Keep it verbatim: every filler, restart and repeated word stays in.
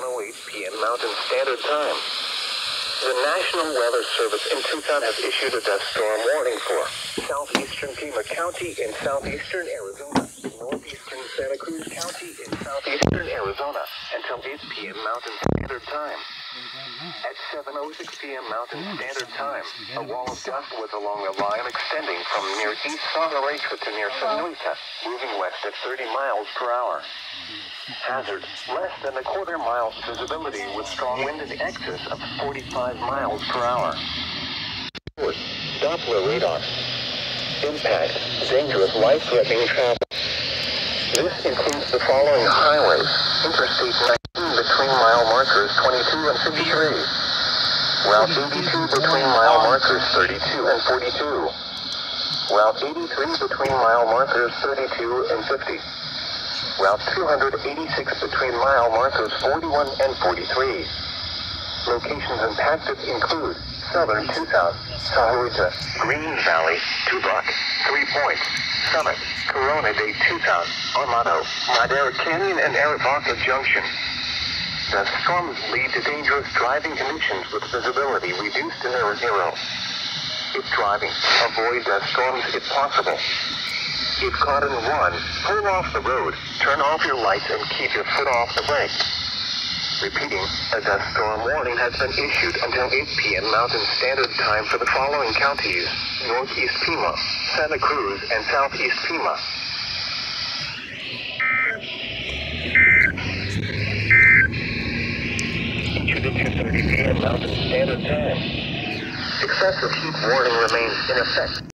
oh eight p m Mountain Standard Time. The National Weather Service in Tucson has issued a dust storm warning for southeastern Pima County in southeastern Arizona, northeastern Santa Cruz County in southeastern Arizona until eight p m Mountain Standard Time. At seven oh six p m Mountain Standard Time, a wall of dust was along the line extending from near East Santa Rosa to near Sonoita, moving west at thirty miles per hour. Hazard, less than a quarter miles visibility with strong wind in excess of forty-five miles per hour. Doppler radar. Impact, dangerous, life-threatening travel. This includes the following highways: Interstate nineteen between mile markers twenty-two and fifty-three. Route eighty-two between mile markers thirty-two and forty-two. Route eighty-three between mile markers thirty-two and fifty. Route two hundred eighty-six between mile markers forty-one and forty-three. Locations impacted include Southern Tucson, Sahuarita, Green Valley, Tubac, Three Points, Summit, Corona de Tucson, Armado, Madera Canyon, and Arivaca Junction. The storms lead to dangerous driving conditions with visibility reduced to near zero. If driving, avoid the storms if possible. If caught in one, pull off the road, turn off your lights, and keep your foot off the brake. Repeating, a dust storm warning has been issued until eight p m Mountain Standard Time for the following counties: Northeast Pima, Santa Cruz, and Southeast Pima. Issued at two thirty p m Mountain Standard Time. Excessive heat warning remains in effect.